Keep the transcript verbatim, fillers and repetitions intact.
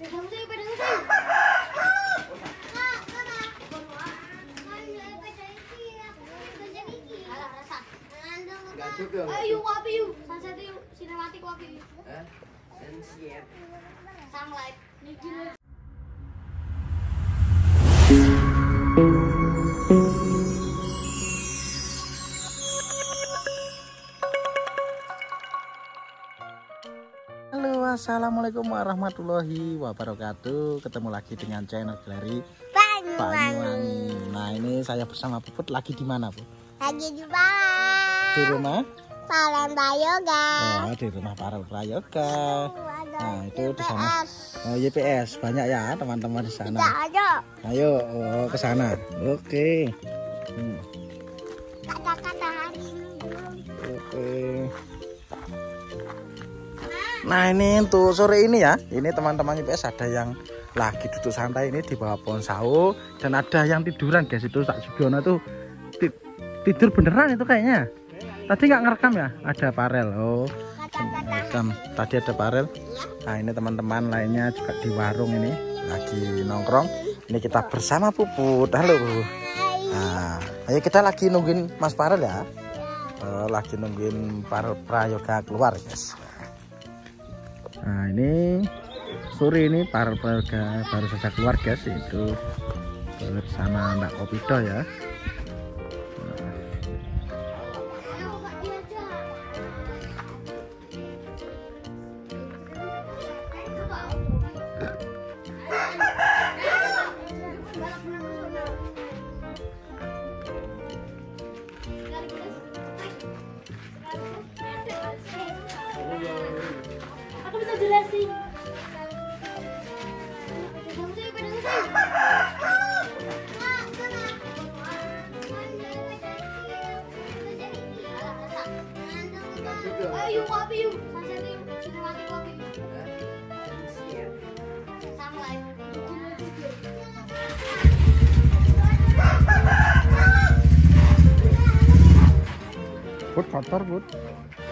Ayo wapi yuk, sunset yuk, sinematik wapi yuk. Eh, sunset. Sunlight. Halo, assalamualaikum warahmatullahi wabarakatuh. Ketemu lagi dengan channel Gleri Banyuwangi. Nah, ini saya bersama Puput lagi di mana, Bu? Lagi di Parel. Di rumah Parel Prayoga. Oh, di rumah Parel Prayoga. Nah, itu di sana. Oh, Y P S banyak ya teman-teman di sana. Tidak ada. Ayo, oh, ke sana. Oke. Hmm. Kata-kata hari ini belum. Oke. Nah, ini untuk sore ini ya. Ini teman-teman Y P S ada yang lagi duduk santai ini di bawah pohon sawo dan ada yang tiduran, guys. Itu Kak Sugiono tuh tidur beneran itu kayaknya. Tadi nggak ngerekam ya? Ada Parel. Oh. Rekam. Tadi ada Parel. Nah, ini teman-teman lainnya juga di warung ini lagi nongkrong. Ini kita bersama Puput. Halo. Nah, ayo kita lagi nungguin Mas Parel ya. Oh, lagi nungguin Parel Prayoga keluar, guys. Nah, ini sore ini Parel Prayoga baru saja keluar, guys. Itu bersama Mbak Kopido ya. Aku bisa jelasin. Ayo wapi yuk, sunset yuk, sinematik wapi yuk. Sunlight. Bud, kotor, Bud.